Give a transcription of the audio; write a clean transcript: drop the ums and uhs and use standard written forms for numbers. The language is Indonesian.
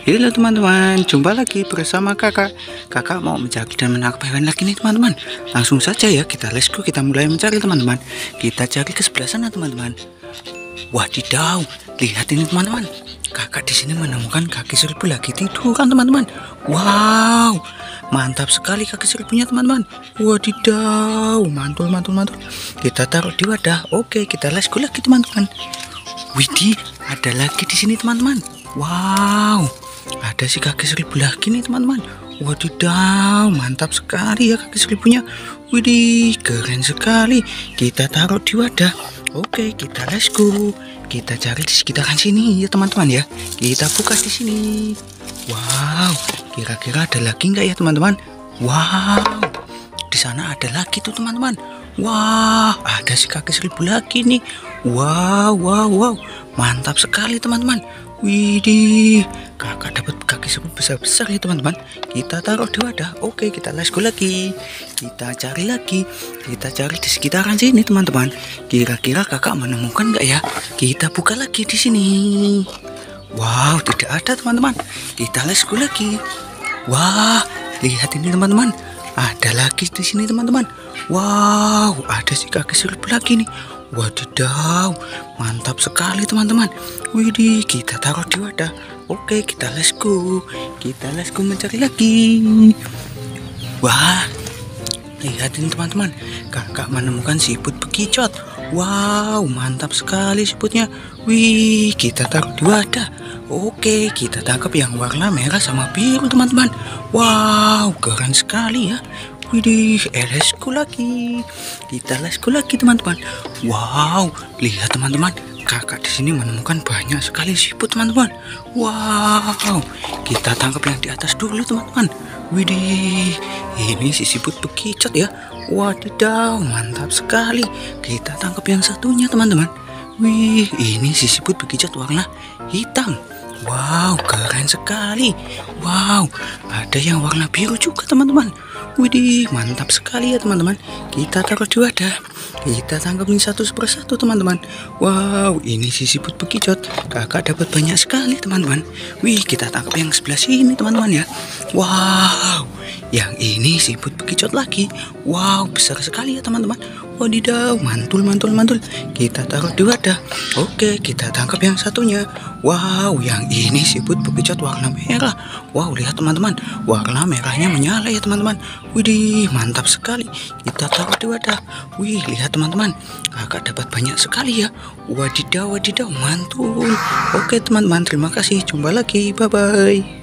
Halo teman-teman, jumpa lagi bersama kakak. Kakak mau mencari dan menangkap hewan lagi nih teman-teman. Langsung saja ya, let's go, kita mulai mencari teman-teman. Kita cari ke sebelah sana teman-teman. Wadidaw, lihat ini teman-teman. Kakak di sini menemukan kaki seribu lagi tidur kan teman-teman. Wow, mantap sekali kaki seribunya teman-teman. Wadidaw, mantul. Kita taruh di wadah. Oke, kita let's go lagi teman-teman. Widih, ada lagi di sini teman-teman. Wow, ada si kaki seribu lagi nih teman-teman. Wadidaw, mantap sekali ya kaki seribunya. Widih, keren sekali. Kita taruh di wadah. Oke, kita let's go. Kita cari di sekitaran sini ya teman-teman ya. Kita buka di sini. Wow, kira-kira ada lagi nggak ya teman-teman? Wow, di sana ada lagi tuh teman-teman. Wah, ada si kaki seribu lagi nih. Wow, mantap sekali teman-teman. Widih, kakak dapat kaki seribu besar-besar ya teman-teman. Kita taruh di wadah. Oke, kita let's go lagi. Kita cari lagi. Kita cari di sekitaran sini teman-teman. Kira-kira kakak menemukan nggak ya? Kita buka lagi di sini. Wow, tidak ada teman-teman. Kita let's go lagi. Wah, lihat ini teman-teman. Ada lagi di sini teman-teman. Wow, ada si kaki seribu lagi nih. Wadidaw, mantap sekali teman-teman. Widih, kita taruh di wadah. Oke, kita let's go. Kita let's go mencari lagi. Wah, lihatin teman-teman. Kakak menemukan siput bekicot. Wow, mantap sekali siputnya. Wih, kita taruh di wadah. Oke, kita tangkap yang warna merah sama biru teman-teman. Wow, keren sekali ya. Widih, let's go lagi. Kita let's go lagi teman-teman. Wow, lihat teman-teman. Kakak di sini menemukan banyak sekali siput teman-teman. Wow, kita tangkap yang di atas dulu teman-teman. Widih, ini si siput bekicot ya. Wadidaw, mantap sekali. Kita tangkap yang satunya teman-teman. Wih, ini si siput bekicot warna hitam. Wow, keren sekali. Wow, ada yang warna biru juga teman-teman. Widih, mantap sekali ya teman-teman. Kita taruh di wadah. Kita tangkapin satu persatu teman-teman. Wow, ini si siput bekicot. Kakak dapat banyak sekali teman-teman. Wih, kita tangkap yang sebelah sini teman-teman ya. Wow, yang ini siput bekicot lagi. Wow, besar sekali ya teman-teman. Wadidaw, mantul. Kita taruh di wadah. Oke, kita tangkap yang satunya. Wow, yang ini siput bekicot warna merah. Wow, lihat teman-teman, warna merahnya menyala ya teman-teman. Widih, mantap sekali. Kita taruh di wadah. Wih, lihat teman-teman, kakak dapat banyak sekali ya. Wadidaw, mantul. Oke teman-teman, terima kasih. Jumpa lagi, bye-bye.